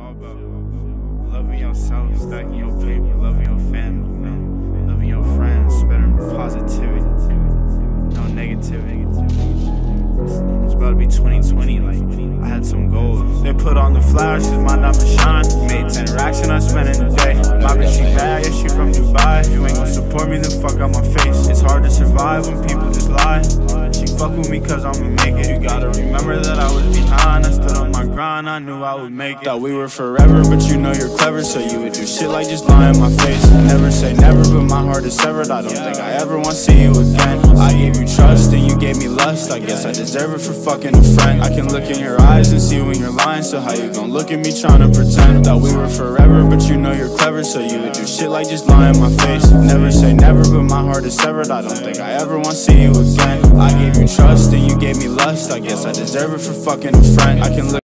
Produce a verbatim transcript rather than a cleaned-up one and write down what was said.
all about loving yourself, stacking your paper, loving your family, man. Loving your friends, spreading positivity, no negativity. It's about to be twenty twenty, like, I had some goals. They put on the flashes, my diamond shine. Made ten racks and I spent it a day. My bitch, she bad, yeah, she from Dubai. If you ain't gon' support me, then fuck out my face. It's hard to survive when people just lie. She fuck with me cause I'ma make it. You gotta remember that I was behind. I stood on my grind, I knew I would make it. Thought we were forever, but you know you're clever, so you would do shit like just lie in my face. Never say never, but my heart is severed. I don't think I ever wanna see you again. I gave you trust and you gave me lust. I guess I deserve it for fucking a friend. I can look in your eyes and see when you're lying, so how you gon' look at me tryna pretend? Thought we were forever, but you know you're clever, so you would do shit like just lie in my face. Never say never, but my heart is severed. I don't think I ever wanna see you again. I gave you trust and you gave me lust. I guess I deserve it for fucking a friend. I can look